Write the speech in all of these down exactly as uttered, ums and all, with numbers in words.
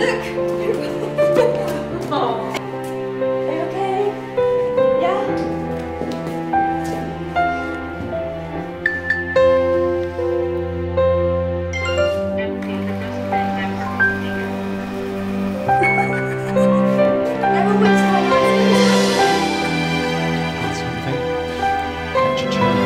Oh. Are you okay? Yeah? Never wish so That's something. Catch a train.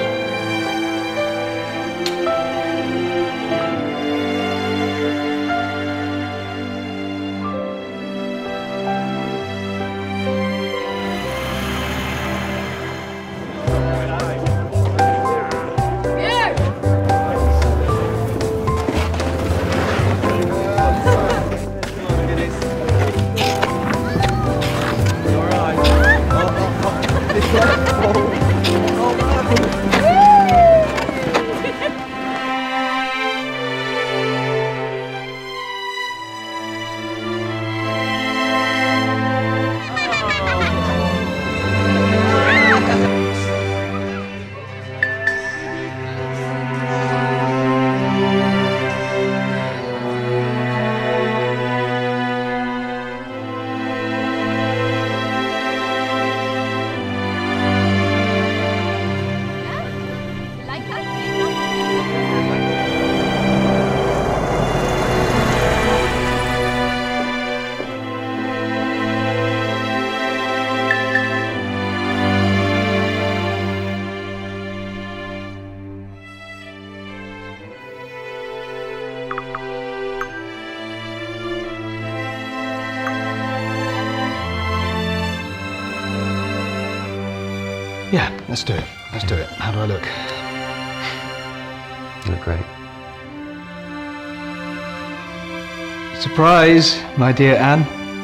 Yeah, let's do it. Let's do it. How do I look? You look great. Surprise, my dear Anne.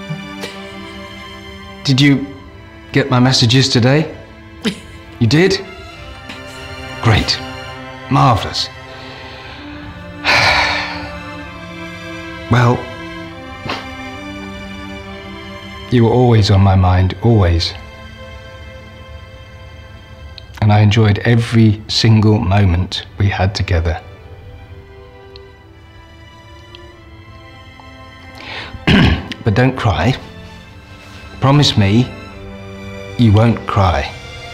Did you get my messages today? You did? Great. Marvellous. Well, you were always on my mind, always. And I enjoyed every single moment we had together. But don't cry. Promise me you won't cry.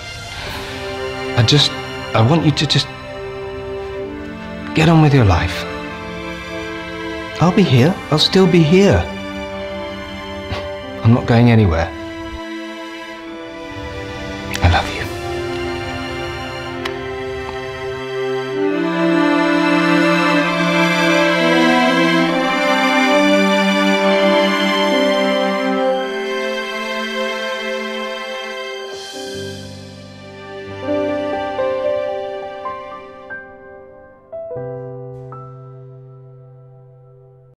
I just, I want you to just get on with your life. I'll be here. I'll still be here. I'm not going anywhere.